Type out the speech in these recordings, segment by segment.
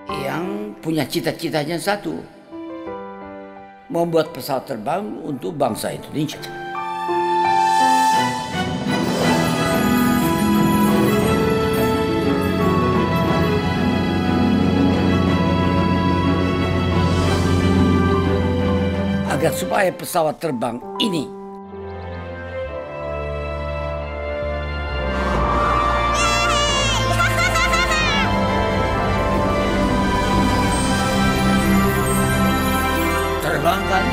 yang punya cita-citanya satu, membuat pesawat terbang untuk bangsa Indonesia. Agar supaya pesawat terbang ini terbangkan.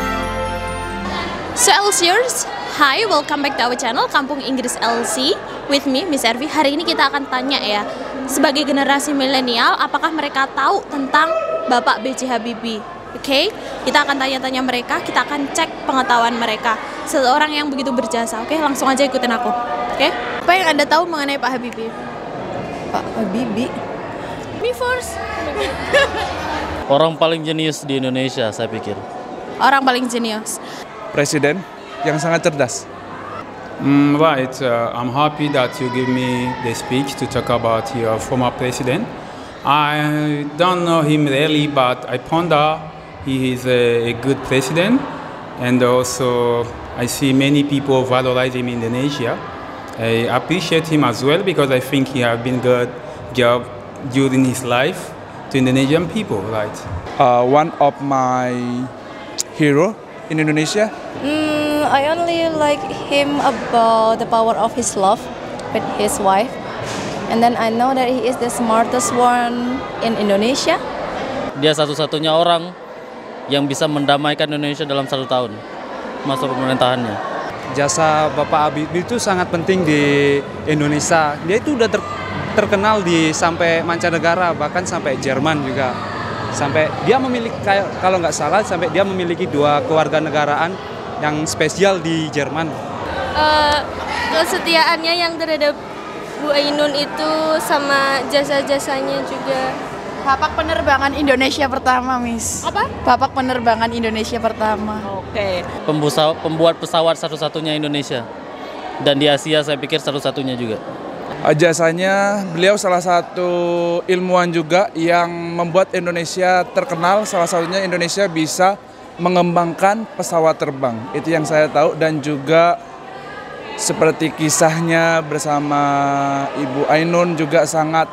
So Elsiers, hi, welcome back to our channel Kampung Inggris LC with me, Miss Ervi. Hari ini kita akan tanya ya, sebagai generasi milenial, apakah mereka tahu tentang Bapak B.J. Habibie? Oke, kita akan tanya-tanya mereka, kita akan cek pengetahuan mereka. Seseorang yang begitu berjasa, oke? Langsung aja ikutin aku, oke? Apa yang Anda tahu mengenai Pak Habibie? Pak Habibie? Me first. Orang paling jenius di Indonesia, saya pikir. Orang paling jenius. Presiden yang sangat cerdas. Right, I'm happy that you give me the speech to talk about your former president. I don't know him really, but I ponder he is a good president, and also I see many people valorize him in Indonesia. I appreciate him as well because I think he has been good job during his life to Indonesian people, right? One of my hero in Indonesia. I only like him about the power of his love with his wife. And then I know that he is the smartest one in Indonesia. Dia satu-satunya orang yang bisa mendamaikan Indonesia dalam 1 tahun masa pemerintahannya. Jasa Bapak Habibie itu sangat penting di Indonesia. Dia itu udah terkenal di sampai mancanegara, bahkan sampai Jerman juga. Sampai dia memiliki, kalau nggak salah, sampai dia memiliki 2 kewarganegaraan yang spesial di Jerman. Kesetiaannya yang terhadap Bu Ainun itu sama jasa-jasanya juga. Bapak penerbangan Indonesia pertama, Miss. Apa? Bapak penerbangan Indonesia pertama. Oke. Pembuat pesawat satu-satunya Indonesia. Dan di Asia saya pikir satu-satunya juga. Jasanya beliau salah satu ilmuwan juga yang membuat Indonesia terkenal. Salah satunya Indonesia bisa mengembangkan pesawat terbang. Itu yang saya tahu, dan juga seperti kisahnya bersama Ibu Ainun juga sangat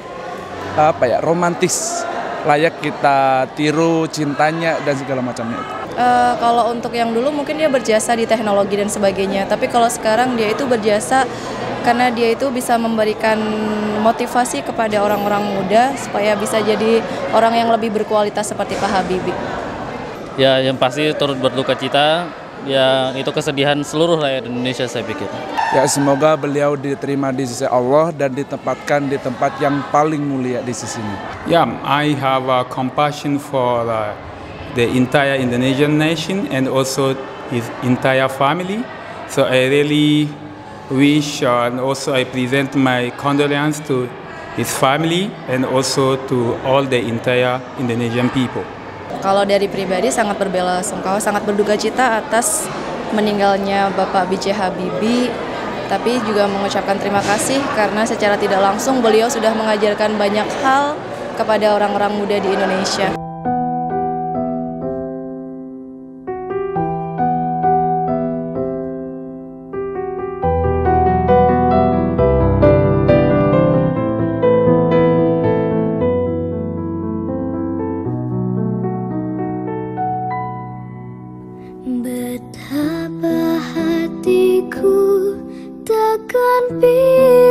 romantis, layak kita tiru cintanya dan segala macamnya itu. Kalau untuk yang dulu mungkin dia berjasa di teknologi dan sebagainya, tapi kalau sekarang dia itu berjasa karena dia itu bisa memberikan motivasi kepada orang-orang muda supaya bisa jadi orang yang lebih berkualitas seperti Pak Habibie. Ya, yang pasti turut berduka cita. Ya, itu kesedihan seluruh rakyat Indonesia saya pikir. Ya, semoga beliau diterima di sisi Allah dan ditempatkan di tempat yang paling mulia di sisinya. Yeah, I have a compassion for the entire Indonesian nation and also his entire family. So I really wish and also I present my condolence to his family and also to all the entire Indonesian people. Kalau dari pribadi sangat berbelasungkawa, sangat berduka cita atas meninggalnya Bapak B.J. Habibie, tapi juga mengucapkan terima kasih karena secara tidak langsung beliau sudah mengajarkan banyak hal kepada orang-orang muda di Indonesia. Betapa hatiku takkan bisa